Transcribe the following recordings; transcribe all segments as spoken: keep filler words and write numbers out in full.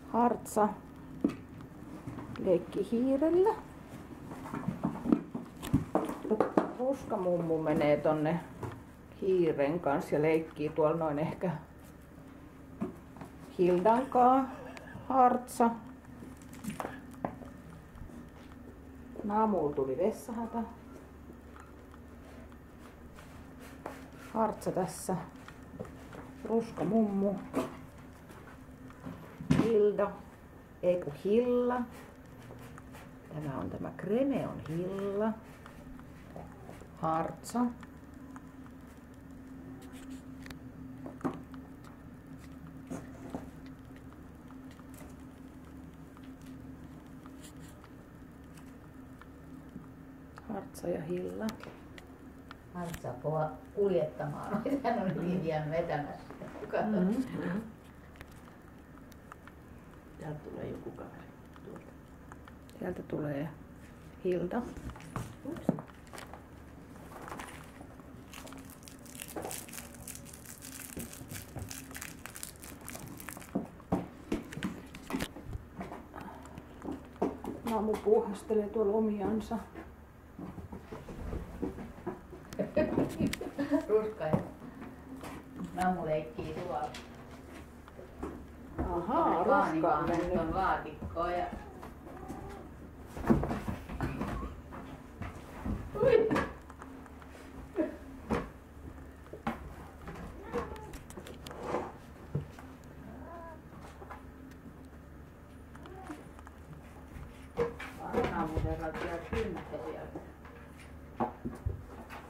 Hartsa leikki hiirellä. Ruskamummu menee tonne hiiren kanssa ja leikkii tuolla noin ehkä Hildankaa. Hartsa. Naamulla tuli vessahätä. Hartsa tässä. Ruskamummu. Hilda. Ei kun Hilla. Tämä on tämä kreme on Hilla. Hartsa. Hartsa ja Hilla. Hartsa kova kuljettamaan. Hän on hyvin jäänyt vetämässä. Mm-hmm. Täältä tulee joku kaveri. Tuolta. Sieltä tulee Hilda. Naamu puuhastelee tuolla omiansa. Ruska ja Naamu leikkii tuolla. Ahaa, Ruska on mennyt. On laatikkoa ja... Ui! Naamu herrat vielä kylmästä sieltä.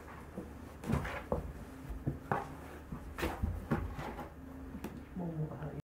Mummu vähän